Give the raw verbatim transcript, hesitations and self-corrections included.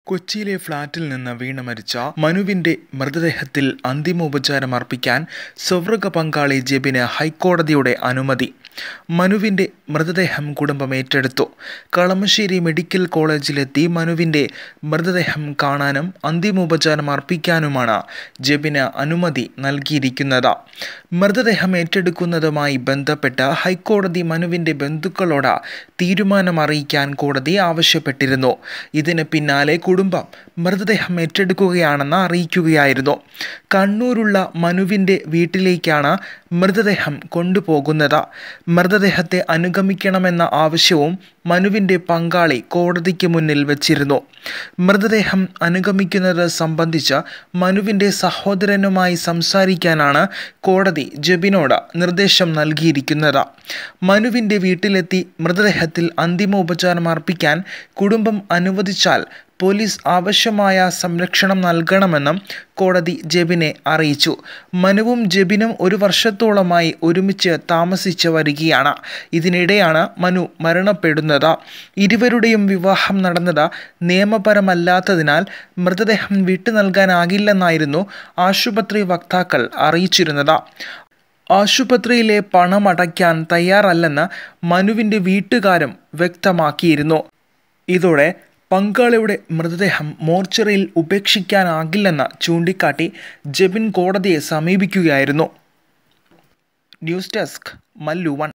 കൊച്ചിയിലെ ഫ്ളാറ്റിൽ നിന്ന് വീണ് മരിച്ച മനുവിന്റെ മൃതദേഹത്തിൽ അന്തിമോപചാരം അർപ്പിക്കാൻ സ്വർഗ പങ്കാളി ജെബിന് ഹൈക്കോടതിയുടെ അനുമതി. മനുവിന്റെ മൃതദേഹം കുടുംബം ഏറ്റെടുത്തു. കളമശ്ശേരി മെഡിക്കൽ കോളേജിലെത്തി മനുവിന്റെ മൃതദേഹം കാണാനും അന്തിമോപചാരം അർപ്പിക്കാനുമാണ് ജെബിന് അനുമതി നൽകിയിരിക്കുന്നത്. മൃതദേഹം ഏറ്റെടുക്കുന്നതുമായി ബന്ധപ്പെട്ട് ഹൈക്കോടതി മനുവിന്റെ ബന്ധുക്കളോട് തീരുമാനം അറിയിക്കാൻ കോടതി ആവശ്യപ്പെട്ടിരുന്നു. ഇതിന് പിന്നാലെ കുടുംബം മൃതദേഹം ഏറ്റെടുക്കുകയാണെന്ന് അറിയിക്കുകയായിരുന്നു. കണ്ണൂരുള്ള മനുവിന്റെ വീട്ടിലേക്കാണ് മൃതദേഹം കൊണ്ടുപോകുന്നത്. മൃതദേഹത്തെ അനുഗമിക്കണമെന്ന ആവശ്യവും മനുവിന്റെ പങ്കാളി കോടതിക്ക് മുന്നിൽ വച്ചിരുന്നു. മൃതദേഹം അനുഗമിക്കുന്നത് സംബന്ധിച്ച് മനുവിന്റെ സഹോദരനുമായി സംസാരിക്കാനാണ് കോടതി ജെബിനോട് നിർദ്ദേശം നൽകിയിരിക്കുന്നത്. മനുവിന്റെ വീട്ടിലെത്തി മൃതദേഹത്തിൽ അന്തിമോപചാരം അർപ്പിക്കാൻ കുടുംബം അനുവദിച്ചാൽ പോലീസ് ആവശ്യമായ സംരക്ഷണം നൽകണമെന്നും കോടതി ജെബിനെ അറിയിച്ചു. മനുവും ജെബിനും ഒരു വർഷത്തോളമായി ഒരുമിച്ച് താമസിച്ച് വരികയാണ്. ഇതിനിടെയാണ് മനു മരണപ്പെടുന്നത്. ഇരുവരുടെയും വിവാഹം നടന്നത് നിയമപരമല്ലാത്തതിനാൽ മൃതദേഹം വിട്ടു നൽകാനാകില്ലെന്നായിരുന്നു ആശുപത്രി വക്താക്കൾ അറിയിച്ചിരുന്നത്. ആശുപത്രിയിലെ പണമടയ്ക്കാൻ തയ്യാറല്ലെന്ന് മനുവിന്റെ വീട്ടുകാരും വ്യക്തമാക്കിയിരുന്നു. ഇതോടെ പങ്കാളിയുടെ മൃതദേഹം മോർച്ചറിയിൽ ഉപേക്ഷിക്കാനാകില്ലെന്ന് ചൂണ്ടിക്കാട്ടി ജെബിൻ കോടതിയെ സമീപിക്കുകയായിരുന്നു. News desk Mallu one.